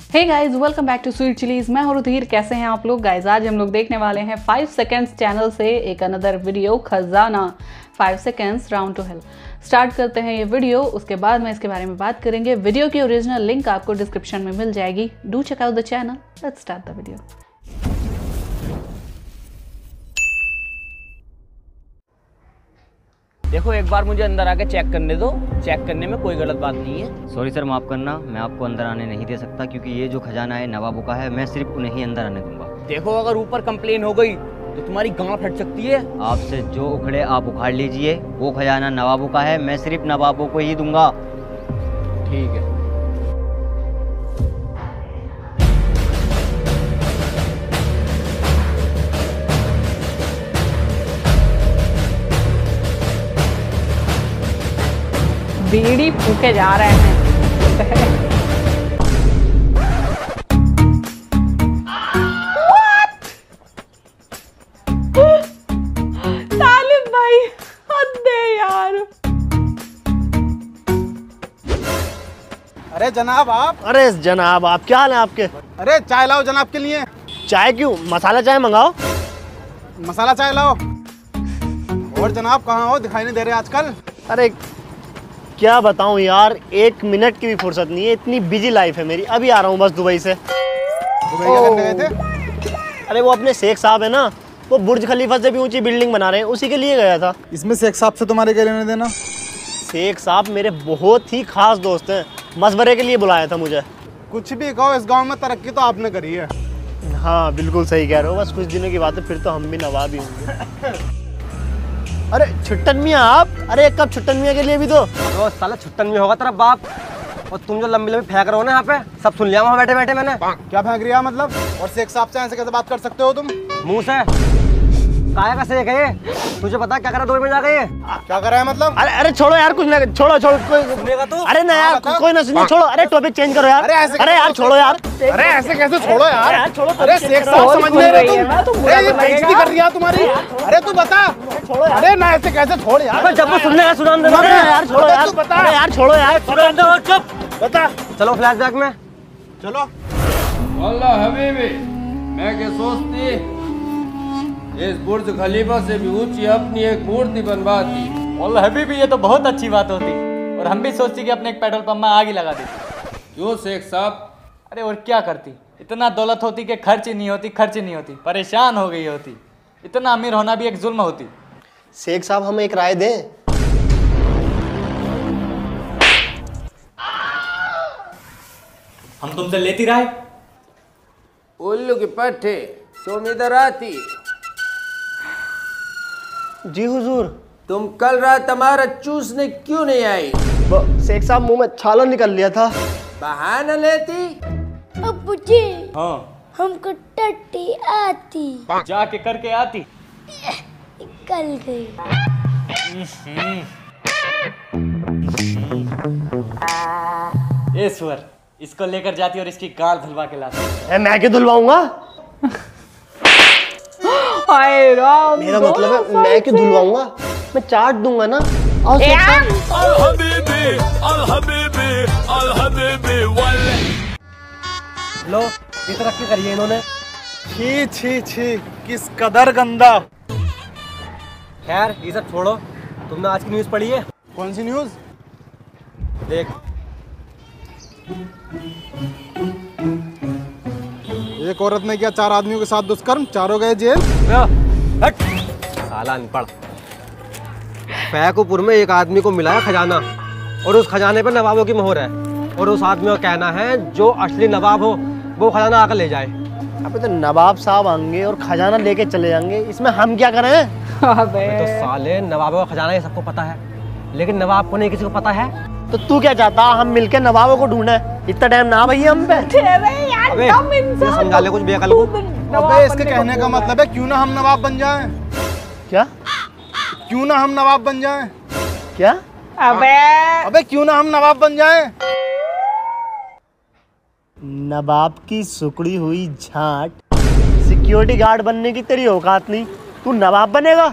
Hey guys, welcome back to Sweet Chillies. मैं हूं रुधिर। कैसे हैं आप लोग गाइस? आज हम लोग देखने वाले हैं 5 सेकंड्स चैनल से एक अनदर वीडियो, खजाना 5 seconds round two hell. Start करते हैं ये वीडियो, उसके बाद में इसके बारे में बात करेंगे। वीडियो की ओरिजिनल लिंक आपको डिस्क्रिप्शन में मिल जाएगी। Do check out the channel. Let's start the video. देखो, एक बार मुझे अंदर आके चेक करने दो। चेक करने में कोई गलत बात नहीं है। सॉरी सर, माफ़ करना, मैं आपको अंदर आने नहीं दे सकता क्योंकि ये जो खजाना है नवाबों का है। मैं सिर्फ उन्हें ही अंदर आने दूंगा। देखो, अगर ऊपर कंप्लेन हो गई तो तुम्हारी गांव फट सकती है। आपसे जो उखड़े आप उखाड़ लीजिए। वो खजाना नवाबों का है, मैं सिर्फ नवाबों को ही दूंगा। ठीक है। बीड़ी फूके जा रहे हैं। तालिब भाई, हद है यार। अरे जनाब आप। अरे जनाब आप, क्या हाल है आपके? अरे चाय लाओ जनाब के लिए। चाय क्यों? मसाला चाय मंगाओ। मसाला चाय लाओ। और जनाब कहाँ हो? दिखाई नहीं दे रहे आजकल। अरे क्या बताऊं यार, 1 मिनट की भी फुर्सत नहीं है। इतनी बिजी लाइफ है मेरी। अभी आ रहा हूँ बस दुबई से। दुबई क्या करने गए थे? अरे वो अपने शेख साहब है ना, वो बुर्ज खलीफा से भी ऊंची बिल्डिंग बना रहे हैं, उसी के लिए गया था। इसमें शेख साहब से तुम्हारे क्या लेने देना? शेख साहब मेरे बहुत ही खास दोस्त हैं। मशवरे के लिए बुलाया था मुझे। कुछ भी कहो, इस गांव में तरक्की तो आपने करी है। हाँ बिल्कुल सही कह रहे हो। बस कुछ दिनों की बात है, फिर तो हम भी नवाब ही होंगे। अरे छुट्टन मियाँ आप, अरे एक कप छुट्टन मियाँ के लिए भी दो। तो साला छुट्टन में होगा तेरा बाप। और तुम जो लंबी लंबी फेंक रहे हो ना यहाँ पे, सब सुन लिया वहाँ बैठे बैठे मैंने। क्या फेंक रही है मतलब? और शेख साहब से ऐसे कैसे बात कर सकते हो तुम? मुंह से काया का शेख है ये? तुझे पता क्या करा 2 में जाके ये? क्या कर रहा है मतलब? अरे छोड़ो यार, कुछ ना छोड़ो सुनेगा तू? अरे ना यार, कोई ना सुनिए, छोड़ो। अरे टॉपिक चेंज करो यार। अरे यार छोड़ो यार। अरे ऐसे कैसे छोड़ो यार? छोड़ो। अरे शेख साहब समझ नहीं रहे तुम? अरे ये बेइज्जती कर रही है तुम्हारी। अरे तू बता। अरे ना ऐसे कैसे छोड़ यार? जब वो सुनने का सुना यार छोड़ो यार। अरे यार छोड़ो यार। चुप बता। चलो फ्लैशबैक में चलो। अल्लाह हबीबी, मैं क्या सोचती, इस बुर्ज खलीफा से भी ऊंची अपनी एक मूर्ति बनवा दी। अल्लाह हबीबी, ये तो बहुत अच्छी बात होती और हम भी सोचती कि अपने एक पेट्रोल पंप में आग ही लगा देती। क्यों शेख साहब? अरे और क्या करती, इतना दौलत होती कि खर्च ही नहीं होती, परेशान हो गई होती। इतना अमीर होना भी एक जुल्म होती। शेख साहब हमें एक राय दें। हम तुमसे लेती राय। उल्लू की पट्टे, तुम इधर आती। जी हुजूर। तुम कल रात हमारा चूसने क्यों नहीं आई? शेख साहब मुंह में छाला निकल लिया था। बहाना लेती। अब्बू जी, हाँ, हमको टट्टी आती। जाके करके आती। निकल गई। ईश्वर, इसको लेकर जाती और इसकी गाल धुलवा के लाती। मैं क्यों धुलवाऊंगा? हाय राम, मेरा मतलब है मैं क्यों धुलवाऊंगा? मैं चाट दूंगा ना। और लो, ये तरक्की करी है इन्होंने। छी छी छी, किस कदर गंदा। खैर ये सब छोड़ो, तुमने आज की न्यूज़ पढ़ी है? कौन सी न्यूज़? देख, एक औरत ने किया 4 आदमियों के साथ दुष्कर्म, चारों गए जेल। हट साला अनपढ़। फैकुपुर में एक आदमी को मिला है खजाना, और उस खजाने पर नवाबों की मोहर है। और उस आदमी का कहना है जो असली नवाब हो वो खजाना आकर ले जाए। अबे तो नवाब साहब आएंगे और खजाना लेके चले जाएंगे, इसमें हम क्या करें? तो साले नवाबों का खजाना ये सबको पता है, लेकिन नवाब को नहीं किसी को पता है। तो तू क्या चाहता? हम मिलके नवाबों को ढूंढे? इतना टाइम ना भैया हम पे। अबे ये समझा ले कुछ बेअकल को। अबे इसके कहने का मतलब है क्यों ना हम नवाब बन जाएं? क्या? क्यों ना हम नवाब बन जाएं? क्या? अबे क्यों ना हम नवाब बन जाएं? नवाब की सुकड़ी हुई झाट, सिक्योरिटी गार्ड बनने की तेरी औकात नहीं, तू नवाब बनेगा?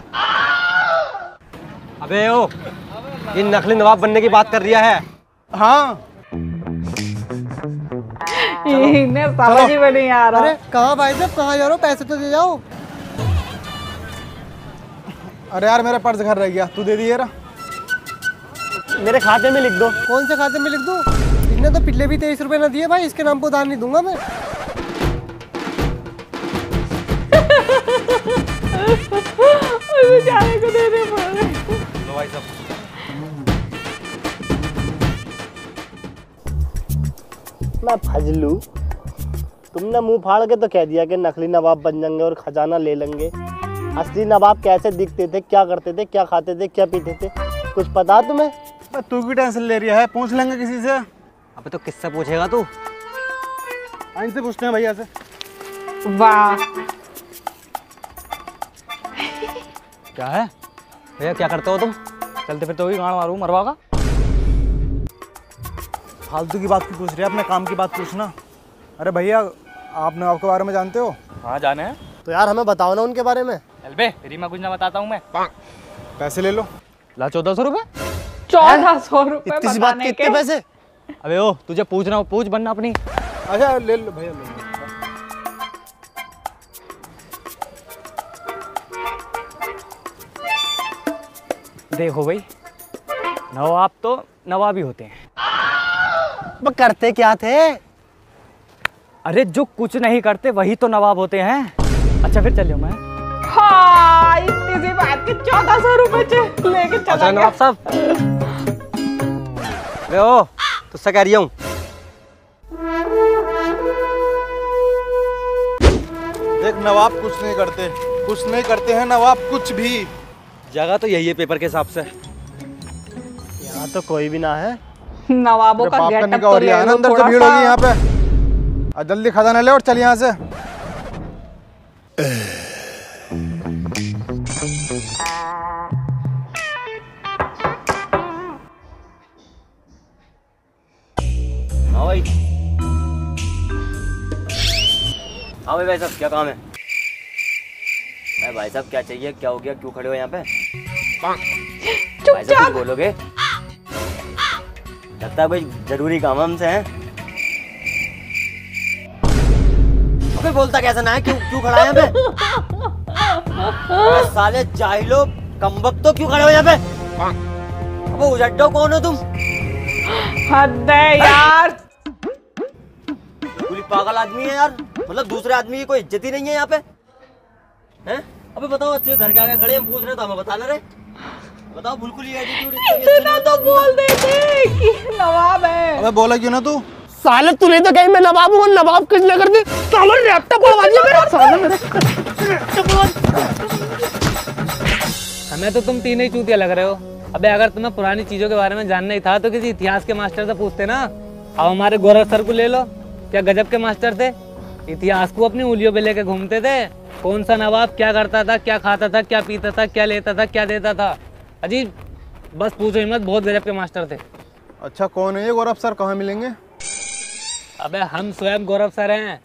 अबे ओ, ये नकली नवाब बनने की बात कर रिया है। हाँ इन्हें समझ ही में नहीं आ रहा। अरे कहाँ भाई साहब, कहाँ जा रहे हो? पैसे तो दे जाओ। अरे यार मेरा पर्स घर रह गया, तू दे दिए। मेरे खाते में लिख दो। कौन से खाते में लिख दूं? इसने तो पिछले भी 23 रुपए ना दिए भाई, इसके नाम पर उधार नहीं दूंगा मैं। बेचारे को देने पड़ रहे। लो भाई साहब। मैं फजलू, तुमने मुंह फाड़ के तो कह दिया कि नकली नवाब बन जाएंगे और खजाना ले लेंगे। असली नवाब कैसे दिखते थे, क्या करते थे, क्या खाते थे, क्या पीते थे, कुछ पता तुम्हें? तू की टेंशन ले रही है, पूछ लेंगे किसी से। अबे तो किससे पूछेगा तू? इनसे पूछते हैं भैया से। वाह, क्या है भैया क्या करते हो तुम? चलते फिर तो ही गाड़ मारू मरवा का। फालतू की बात क्यों पूछ रहे हैं, अपने काम की बात पूछना। अरे भैया आप नवाब के बारे में जानते हो? हाँ जाने हैं। तो यार हमें बताओ ना उनके बारे में। अलबे तेरी मैं कुछ ना बताता हूँ मैं। पैसे ले लो। ला 1400 रुपए। 1400 रुपए इतनी सी बात के इतने पैसे? अबे ओ तुझे पूछना हो पूछ, बनना अपनी। अच्छा ले लो भैया, ले लो। देखो भाई, नवाब तो नवाब ही होते हैं। वो करते क्या थे? अरे जो कुछ नहीं करते वही तो नवाब होते हैं। अच्छा फिर चलियो मैं। हाँ, इतनी सी बात के 1400 रुपए लेके चला अच्छा गया। नवाब साहब, अरे ओ तुझसे कह रही हूँ। देख नवाब कुछ नहीं करते, कुछ नहीं करते हैं नवाब कुछ भी। जगह तो यही है पेपर के हिसाब से। यहाँ तो कोई भी ना है। नवाबों का बाप का गेटअप निकाह तो हो रहा है ले ना, लो अंदर से थोड़ा भीड़ सा। होगी यहाँ पे। और जल्दी खजाना ले और चल यहाँ से। हाँ भाई, हाँ भाई साहब क्या काम है? भाई साहब क्या चाहिए, क्या हो गया, क्यों खड़े हो यहाँ पे? भाई साहब कुछ बोलोगे? लगता है कोई जरूरी काम हमसे है। अबे बोलता कैसा ना है, क्यों खड़ा है यहाँ पे? अबे साले जाहिलो कमबख्तो, क्यों खड़े हो यहाँ पे? अबे उजड्डो कौन हो तुम? हद है यार। पूरी पागल आदमी है यार, मतलब दूसरे आदमी की कोई इज्जत ही नहीं है यहाँ पे हैं? अबे बताओ, अच्छे घर के आगे खड़े हम पूछ रहे तो हमें बताना रे। बताओ बिल्कुल ये एटीट्यूड इतना तो बोल देते कि नवाब है। अबे बोला क्यों ना तू? साले तूने तो कहीं मैं नवाब हूँ, नवाब कुछ न कर दे। साले लैपटॉप पड़वा दिया मेरा। साले मेरे हमें तो तुम तीन ही चूतिया लग रहे हो। अबे अगर तुम्हें पुरानी चीजों के बारे में जानना ही था तो किसी इतिहास के मास्टर से पूछते ना। अब हमारे गौरव सर को ले लो, क्या गजब के मास्टर थे। इतिहास को अपनी उंगलियों पे लेके घूमते थे। कौन सा नवाब क्या करता था, क्या खाता था, क्या पीता था, क्या लेता था, क्या देता था। अजी बस पूछो ही मत, बहुत गजब के मास्टर थे। अच्छा कौन है ये गौरव सर, कहाँ मिलेंगे? अबे हम स्वयं गौरव सर हैं।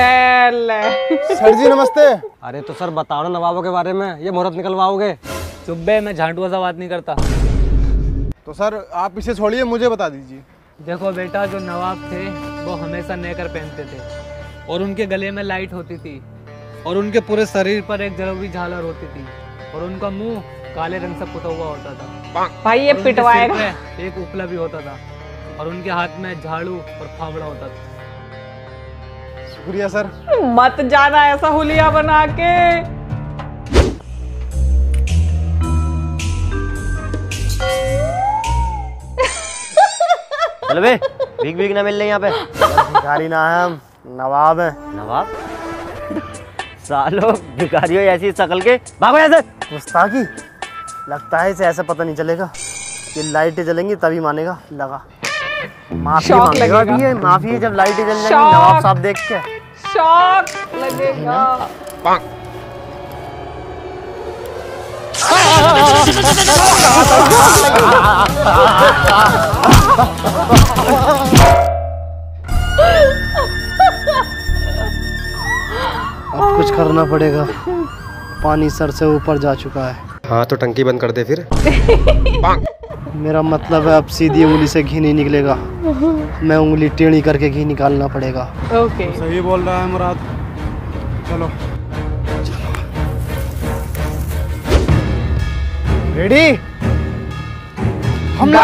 सर जी नमस्ते। अरे तो सर बताओ ना नवाबों के बारे में, ये मुहूर्त निकलवाओगे? चुब्बे, मैं झांटुआ सा बात नहीं करता। तो सर आप इसे छोड़िए, मुझे बता दीजिए। देखो बेटा, जो नवाब थे वो हमेशा नेकर पहनते थे और उनके गले में लाइट होती थी और उनके पूरे शरीर पर एक जरूरी झालर होती थी और उनका मुंह काले रंग से पुता हुआ होता था। भाई ये और उनके पिटवाएगा। सिर पे एक उपला भी होता था और उनके हाथ में झाड़ू और फावड़ा होता था। शुक्रिया सर। मत जाना ऐसा हुलिया बना के। चलो बे, भीख भीख ना मिल रही यहाँ पे। भिखारी ना है हम, नवाब है। नवाब सालो भिखारियों ऐसी शकल के, भागो यहाँ से। गुस्ताखी, लगता है इसे ऐसा पता नहीं चलेगा कि लाइटें जलेंगी तभी मानेगा। लगा माफी शौक मांगेगा लगेगा। भी है, माफी है जब लाइटें जल जाएंगी शौक। नवाब साहब देख के। शौक लगेगा। अब कुछ करना पड़ेगा, पानी सर से ऊपर जा चुका है। हाँ तो टंकी बंद कर दे फिर। मेरा मतलब है अब सीधी उंगली से घी नहीं निकलेगा, मैं उंगली टेढ़ी करके घी निकालना पड़ेगा। ओके सही बोल रहा है मुराद। चलो रेडी, हमला।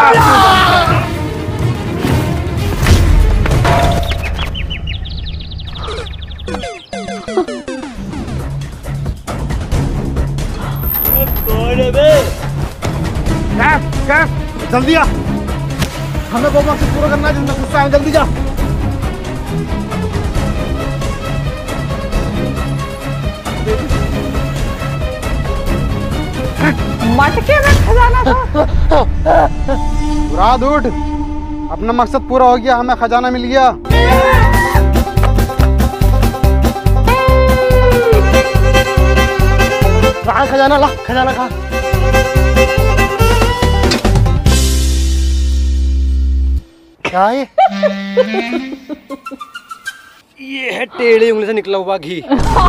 जल्दी आ, हमें वो मकसद पूरा करना है जिसमें गुस्सा है। जल्दी जा। मटके में खजाना था। मुराद उठ, अपना मकसद पूरा हो गया, हमें खजाना मिल गया। कहाँ खजाना? ला खजाना कहाँ? क्या है ये है टेढ़ी उंगली से निकला हुआ घी।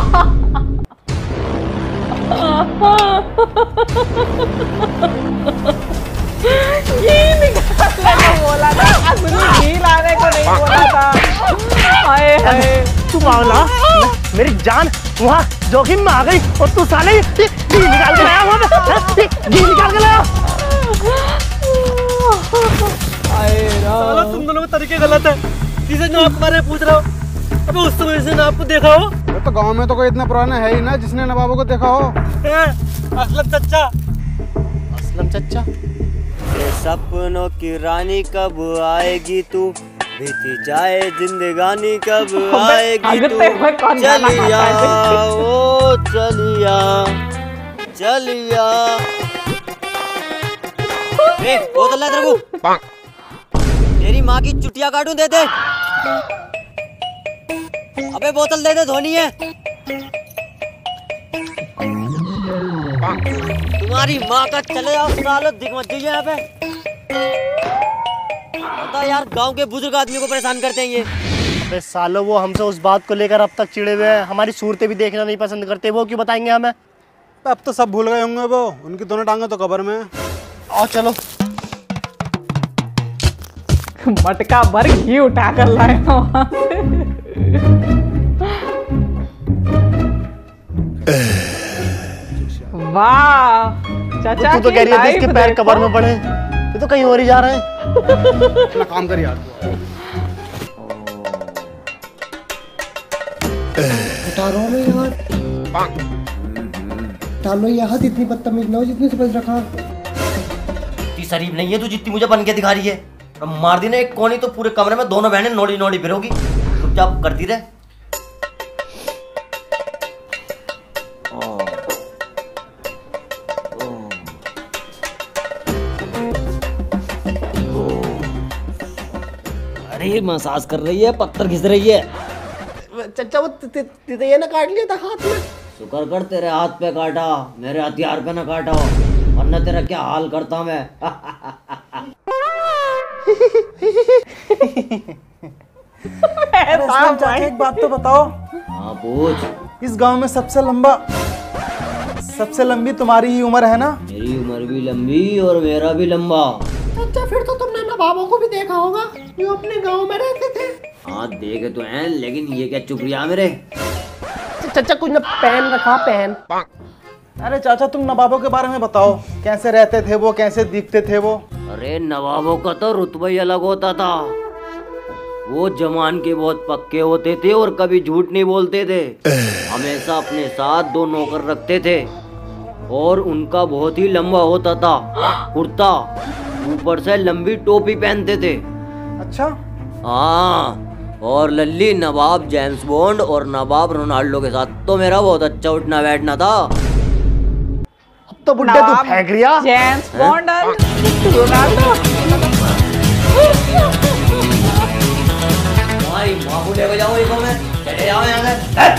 बोला था, घी लाने को नहीं बोला था। हाय हाय, तू मावला, मेरी जान वहाँ जोखिम में आ गई और तू साले घी निकाल के लाया वहाँ पे, घी निकाल के लाया। साला तुम दोनों में तरीके गलत है। जिसे नाप के बारे में पूछ रहा हो, अबे उस समय से नाप को देखा हो। तो गांव में तो कोई इतना पुराना है ही ना जिसने नवाबों को देखा हो। असलम चचा। असलम चचा, ये सपनों की रानी कब आएगी तू, बीती जाए जिंदगानी कब आएगी तू, चलिया ओ चलिया चलिया। बोतल ला तेरे को, तेरी माँ की चुटिया काटूं, दे दे। अबे बोतल दे दे, धोनी है। तुम्हारी माँ का चले जाओ सालो, दिख मत जाइए यहाँ पे। बता यार, गांव के बुजुर्ग आदमियों को परेशान करते हैं ये। अबे सालो, वो हमसे उस बात को लेकर अब तक चिड़े हुए हैं, हमारी सूरतें भी देखना नहीं पसंद करते, वो क्यों बताएंगे हमें? अब तो सब भूल गए होंगे वो, उनकी दोनों टांगे तो कब्र में। आओ चलो। मटका भर घी उठा कर लाए वहां से। वाह चाचा, तू तो कह रही है इसके पैर कब्र में पड़े, ये तो कहीं और ही जा रहे हैं। अपना काम कर यार। उठा रहा हूँ यार, डालो ये हाथ, इतनी बदतमीज ना हो जितनी समझ रखा। इतनी शरीफ नहीं है तू जितनी मुझे बन के दिखा रही है। मार दी ना एक कोनी तो पूरे कमरे में दोनों बहनें नोड़ी नोड़ी फिरोगी। चुपचाप करती रहे। अरे मसाज कर रही है, पत्थर घिस रही है। चचा वो ये ना काट लिया था हाथ में। शुक्र कर तेरे हाथ पे काटा, मेरे हथियार पे ना काटा हो, वरना तेरा क्या हाल करता मैं। एक बात तो बताओ। हाँ पूछ। इस गांव में सबसे लंबी तुम्हारी ही उम्र है ना? मेरी उम्र भी लंबी और मेरा भी लंबा। चचा फिर तो तुमने नवाबों को भी देखा होगा, जो अपने गांव में रहते थे। हाँ देखे तो हैं, लेकिन ये क्या चुप रहा मेरे। चचा कुछ न पहन रखा, पहन। अरे चाचा, तुम नवाबों के बारे में बताओ, कैसे रहते थे वो, कैसे दिखते थे वो? अरे नवाबों का तो रुतबा ही अलग होता था। वो जमान के बहुत पक्के होते थे और कभी झूठ नहीं बोलते थे। हमेशा अपने साथ 2 नौकर रखते थे और उनका बहुत ही लंबा होता था कुर्ता, ऊपर से लंबी टोपी पहनते थे। अच्छा। हाँ, और लल्ली नवाब जेम्स बॉन्ड और नवाब रोनाल्डो के साथ तो मेरा बहुत अच्छा उठना बैठना था। अब तो बुड्ढे तू फेंक रिया। James bond Ronaldo. तुम्हारी माँ को लेकर जाओ इनको, मैं चले जाओ यहाँ से।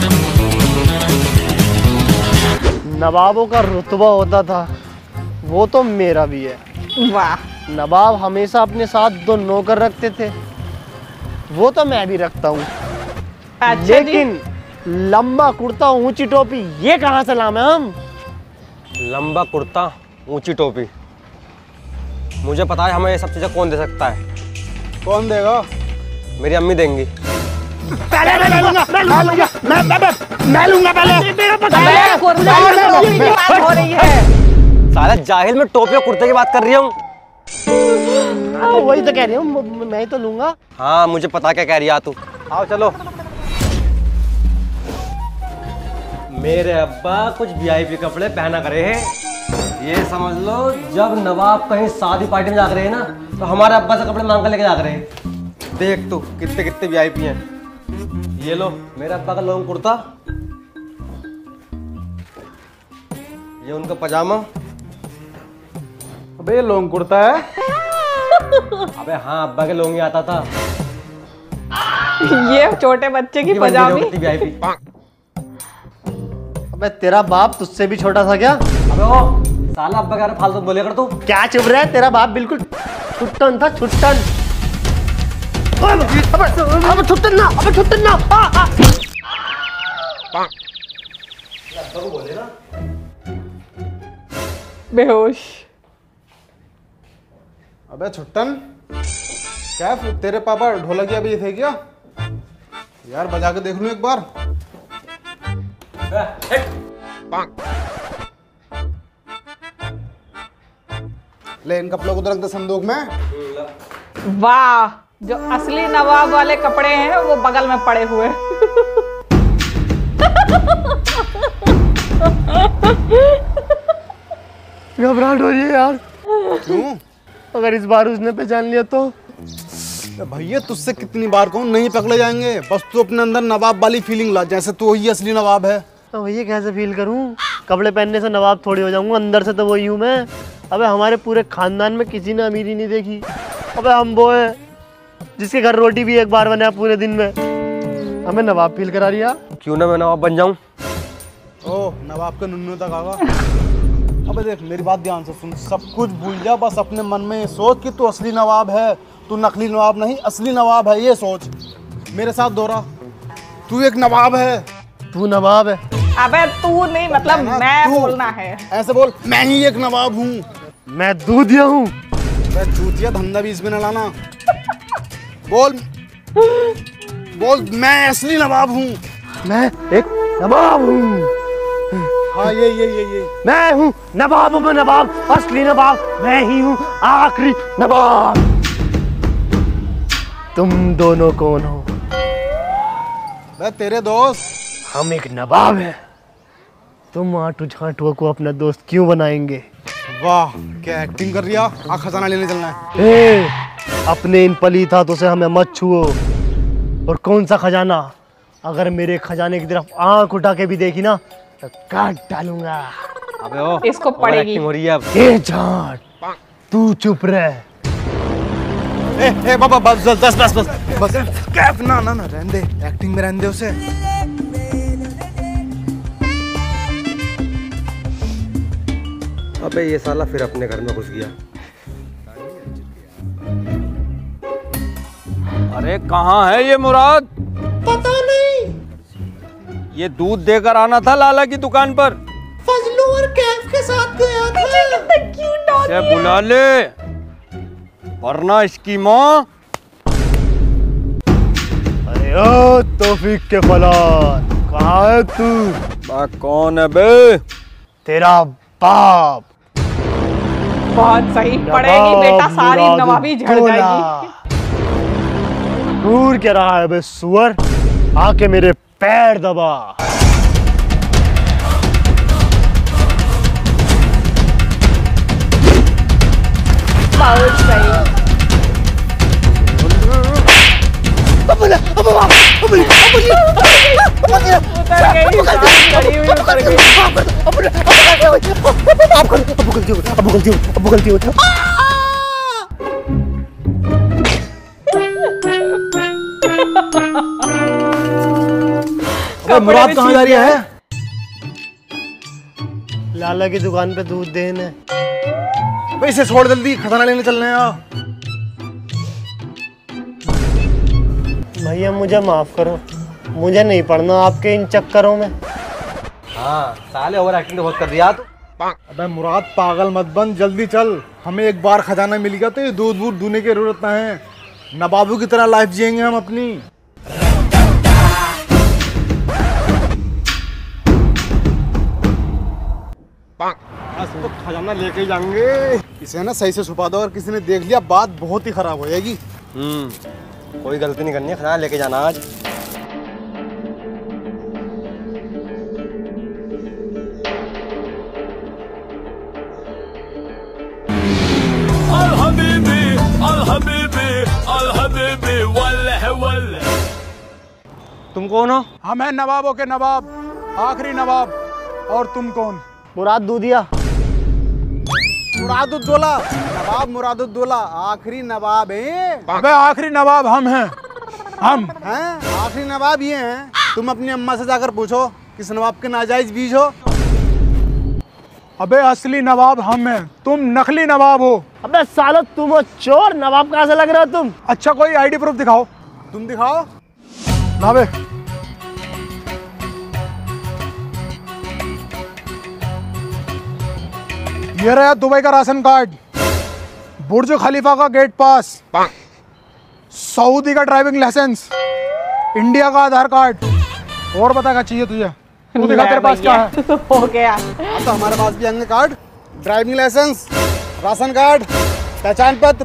नवाबों का रुतबा होता था, वो तो मेरा भी है। वाह। नवाब हमेशा अपने साथ 2 नौकर रखते थे, वो तो मैं भी रखता हूँ। अच्छा लेकिन लंबा कुर्ता, ऊंची टोपी, ये कहाँ से लामे हम? लंबा कुर्ता, ऊंची टोपी, मुझे पता है हमें ये सब चीज़ें कौन दे सकता है। कौन देगा? मेरी अम्मी देंगी। पहले मैं लूंगा, मैं लूंगा पहले। बात हो रही है। साला जाहिल, में टोपी और कुर्ते की बात कर रही हूँ। वही तो कह रही हूँ, मैं ही तो लूंगा। हाँ मुझे पता क्या कह रही है तू। आओ चलो। मेरे अब्बा कुछ वीआईपी कपड़े पहना करे हैं। ये समझ लो जब नवाब कहीं शादी पार्टी में जाकर रहे हैं ना, तो हमारे अब्बा से कपड़े मांग कर लेके जाकर रहे हैं। देख तू कितने कितने वीआईपी हैं। ये लो मेरे अब्बा का लॉन्ग कुर्ता, ये उनका पजामा। अबे ये लॉन्ग कुर्ता है? अबे हाँ, अब्बा के लॉन्ग ही आता था। ये छोटे बच्चे की पजामी। वीआईपी। अबे तेरा बाप तुझसे भी छोटा था क्या? अबे ओ साला, अब्बा कह रहा फालतू बोले कर तू। क्या चुप रहा है? तेरा बाप बिल्कुल छुट्टन था, छुट्टन। अब छुट्टन ना, अब छुट्टन ना। बेहोश। अबे छुट्टन, क्या तेरे पापा ढोलकिया भी थे क्या? यार बजा के देख लूं एक बार। ले इन कपड़ों को तो रख दे संदूक में। वाह, जो असली नवाब वाले कपड़े हैं वो बगल में पड़े हुए। घबराहट हो रही है यार। क्यों? अगर इस बार उसने पहचान लिया तो? भैया तुझसे कितनी बार कहूं, नहीं पकड़े जाएंगे। बस तू अपने अंदर नवाब वाली फीलिंग ला, जैसे तू ही असली नवाब है। तो भैया कैसे फील करूं? कपड़े पहनने से नवाब थोड़ी हो जाऊंगा, अंदर से तो वही हूं मैं। अबे हमारे पूरे खानदान में किसी ने अमीरी नहीं देखी। अबे हम वो है जिसके घर रोटी भी एक बार बने पूरे दिन में। हमें नवाब फील करा रिया। क्यों ना मैं नवाब बन जाऊं? ओह, नवाब का नुन्नू तक आगा। अबे देख मेरी बात ध्यान से सुन, सब कुछ भूल जा, बस अपने मन में ये सोच कि तू असली नवाब है। तू नकली नवाब नहीं, असली नवाब है, ये सोच। मेरे साथ दोहरा, तू एक नवाब है। तू नवाब है? अबे तू नहीं, मतलब मैं तू। बोलना है। ऐसे बोल, मैं ही एक नवाब हूँ। मैं दूधिया हूँ। चूतिया धंधा भी इसमें न लाना। बोल बोल, मैं असली नवाब हूँ। मैं एक नवाब हूँ। हाँ ये मैं हूँ नवाब में नवाब, असली नवाब मैं ही हूँ, आखिरी नवाब। तुम दोनों कौन हो? मैं तेरे दोस्त। हम एक नवाब हैं। तुम आटू झाटुआ को अपना दोस्त क्यों बनाएंगे? वाह क्या एक्टिंग कर रिया। खजाना लेने चलना है। ए, अपने इन पलीत हाथों से हमें मत छुओ। और कौन सा खजाना? अगर मेरे खजाने की तरफ आंख उठा के भी देखी ना तो काट डालूंगा। अबे ओ, इसको पड़ेगी। हो रही है अब। ए झाट, तू चुप रह। ए बाबा बस बस कैफ ना रहने दे, एक्टिंग में रहने दे उसे। अबे ये साला फिर अपने घर में घुस गया। अरे कहाँ है ये मुराद? पता नहीं। ये दूध देकर आना था लाला की दुकान पर। फजलू और कैफ के साथ गया था। से बुला ले, वरना इसकी माँ। अरे ओ तौफीक के फलान, कहाँ है तू? कौन है बे? तेरा बाप। बहुत सही पड़ेगी बेटा, सारी नवाबी झड़ जाएगी। दूर क्या रहा है बे सुअर, आके मेरे पैर दबा। बहुत सही। मुराद कहाँ जा रही है? लाला की दुकान पे दूध देने। भाई इसे छोड़, जल्दी खजाना लेने चलने हैं। भैया मुझे माफ करो, मुझे नहीं पढ़ना आपके इन चक्करों में। हाँ साले ओवर एक्टिंग तो बहुत कर दिया तू। अबे मुराद पागल मत बन, जल्दी चल। हमें एक बार खजाना मिल गया तो ये दूध वूध दूने की जरूरत ना है। नवाबों की तरह लाइफ जिएंगे हम अपनी। आज तो खजाना लेके जाएंगे। इसे ना सही से छुपा दो, अगर किसी ने देख लिया बात बहुत ही खराब हो जाएगी। कोई गलती नहीं करनी है, खजाना लेके जाना आज। तुम कौन हो? हम हैं नवाबों के नवाब, आखिरी नवाब। और तुम कौन? मुराद दूधिया। मुरादुद्दौला, नवाब मुरादुद्दौला आखिरी नवाब है। अबे आखिरी नवाब हम हैं। हम हैं आखिरी नवाब ये हैं। तुम अपनी अम्मा से जाकर पूछो किस नवाब के नाजायज बीज हो। अबे असली नवाब हम हैं, तुम नकली नवाब हो। अबे सालो तुम हो चोर, नवाब कहाँ से लग रहे हो तुम? अच्छा कोई आईडी प्रूफ दिखाओ। तुम दिखाओ ना बे। ये रहा दुबई का राशन कार्ड, बुर्ज खलीफा का गेट पास, सऊदी का ड्राइविंग लाइसेंस, इंडिया का आधार कार्ड। और बता क्या चाहिए तुझे? तू दिखा तेरे पास क्या है। हो गया। तो हमारे पास भी होंगे card, driving licence, ration card, पहचान पत्र।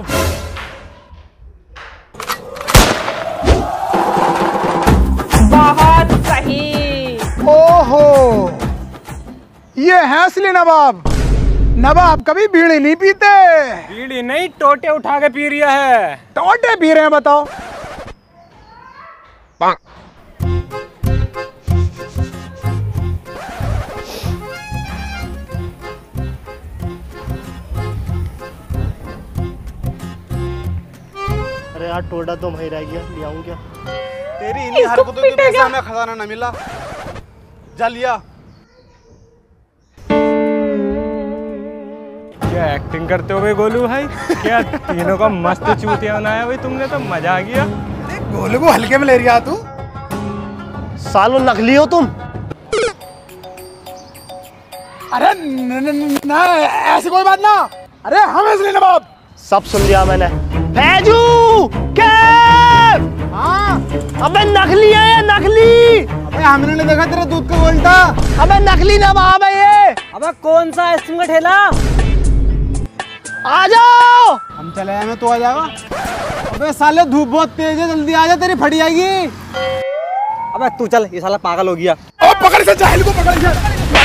बहुत सही। ओहो, ये है असली नवाब। नवाब कभी बीड़ी नहीं पीते। बीड़ी नहीं, टोटे उठा के पी रिया है। टोटे पी रहे हैं बताओ। अरे यार टोटा तो वहीं रह गया, ले आऊं क्या? तेरी इन्हीं हरकतों की वजह से हमें खजाना न मिला। जा लिया। क्या एक्टिंग करते हो भाई गोलू भाई? क्या तीनों का मस्त चूतिया बनाया भाई तुमने, तो मजा आ गया। गोलू को हल्के में ले रहा तू। सालो नकली हो तुम। अरे ना ऐसी कोई बात ना। अरे हम असली नवाब। सब सुन लिया मैंने। फैजू के हाँ। अबे नकली है ये, नकली। अबे हमने नहीं देखा तेरे दूध का गोल्टा। अबे नकली नवाब है ये। अबे कौन सा आइसक्रीम का ठेला? आ जाओ। हम चले आए में तो आ जाएगा। अबे साले धूप बहुत तेज है, जल्दी आ जा, तेरी फटी आएगी। अबे तू चल, ये साला पागल हो गया। ओ पकड़ से जाहिल को, पकड़ से।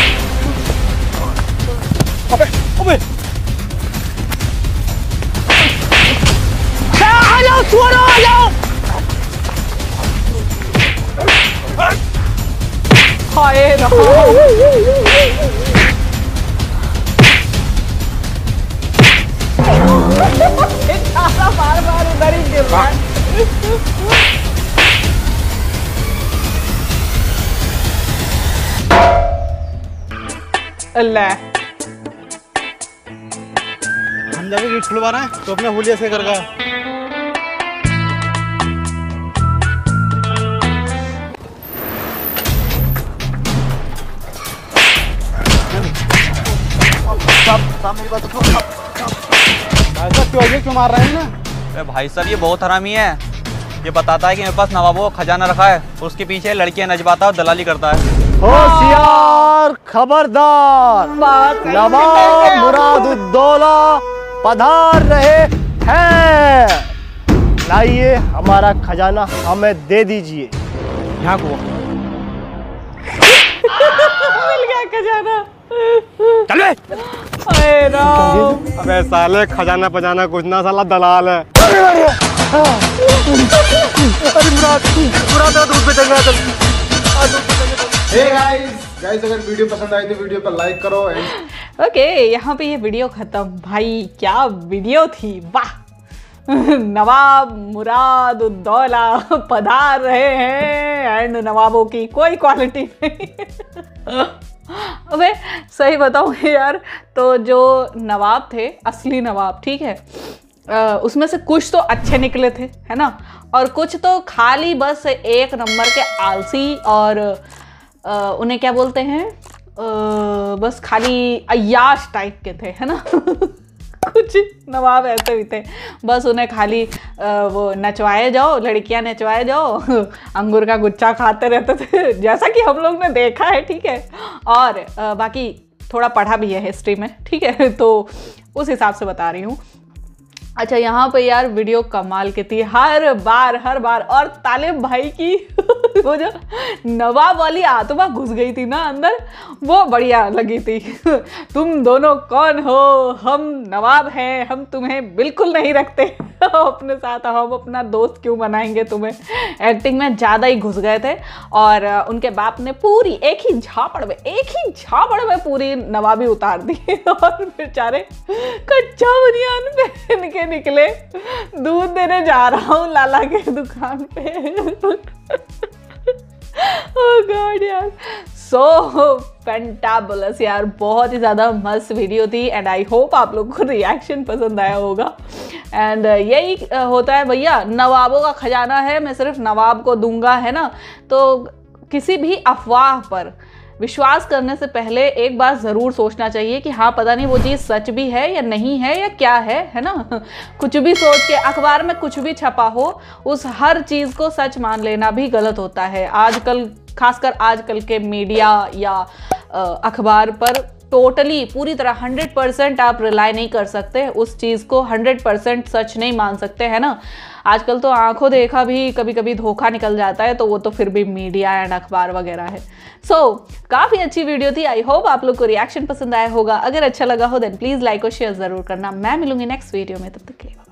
अबे अबे आ जाओ चोर, आ जाओ। हाय राम। बार-बार इधर ही गिर रहा है। अल्लाह। हम जाके गेट खुलवा रहे हैं तो अपने हुलिया से कर गया। क्यों मार रहे हैं ना? अरे भाई साहब ये बहुत हरामी है। ये बताता है कि मेरे पास नवाबों का खजाना रखा है, उसके पीछे लड़कियां नचवाता है और दलाली करता है। होशियार, खबरदार। नवाब मुरादुद्दौला पधार रहे हैं। लाइए हमारा खजाना हमें दे दीजिए। यहाँ को मिल गया खजाना। चल बे। हाय राम। अबे साले खजाना पजाना कुछ ना, साला दलाल है। गाइस अगर वीडियो पसंद आई तो वीडियो पर लाइक करो। ओके, यहाँ पे ये वीडियो खत्म। भाई क्या वीडियो थी, वाह। नवाब मुरादुद्दौला पधार रहे हैं एंड नवाबों की कोई क्वालिटी नहीं। अबे सही बताऊँ यार, तो जो नवाब थे, असली नवाब, ठीक है, उसमें से कुछ तो अच्छे निकले थे, है ना, और कुछ तो खाली बस एक नंबर के आलसी और उन्हें क्या बोलते हैं, बस खाली अय्याश टाइप के थे, है ना। कुछ नवाब ऐसे भी थे, बस उन्हें खाली वो नचवाए जाओ, लड़कियां नचवाए जाओ, अंगूर का गुच्छा खाते रहते थे, जैसा कि हम लोग ने देखा है, ठीक है। और बाकी थोड़ा पढ़ा भी है हिस्ट्री में, ठीक है, तो उस हिसाब से बता रही हूँ। अच्छा, यहाँ पे यार वीडियो कमाल की थी हर बार। और तालिब भाई की वो जो नवाब वाली आत्मा घुस गई थी ना अंदर, वो बढ़िया लगी थी। तुम दोनों कौन हो? हम नवाब हैं, हम तुम्हें बिल्कुल नहीं रखते अपने साथ, हम अपना दोस्त क्यों बनाएंगे तुम्हें। एक्टिंग में ज़्यादा ही घुस गए थे। और उनके बाप ने पूरी एक ही झापड़ में पूरी नवाबी उतार दी। और बेचारे कच्चा बनियान पहन के निकले, दूध देने जा रहा हूँ लाला के दुकान पे। Oh God यार, सो फैंटाबुलस यार, बहुत ही ज़्यादा मस्त वीडियो थी। एंड आई होप आप लोगों को रिएक्शन पसंद आया होगा। एंड यही होता है भैया, नवाबों का खजाना है, मैं सिर्फ नवाब को दूंगा, है ना। तो किसी भी अफवाह पर विश्वास करने से पहले एक बार ज़रूर सोचना चाहिए कि हाँ, पता नहीं वो चीज़ सच भी है या नहीं है या क्या है ना। कुछ भी सोच के अखबार में कुछ भी छपा हो, उस हर चीज़ को सच मान लेना भी गलत होता है। आजकल, खासकर आजकल के मीडिया या अखबार पर टोटली पूरी तरह 100% आप रिलाई नहीं कर सकते, उस चीज़ को 100% सच नहीं मान सकते, है ना। आजकल तो आंखों देखा भी कभी कभी धोखा निकल जाता है, तो वो तो फिर भी मीडिया एंड अखबार वगैरह है। सो काफ़ी अच्छी वीडियो थी। आई होप आप लोग को रिएक्शन पसंद आया होगा। अगर अच्छा लगा हो देन प्लीज़ लाइक और शेयर ज़रूर करना। मैं मिलूंगी नेक्स्ट वीडियो में, तब तक के लिए।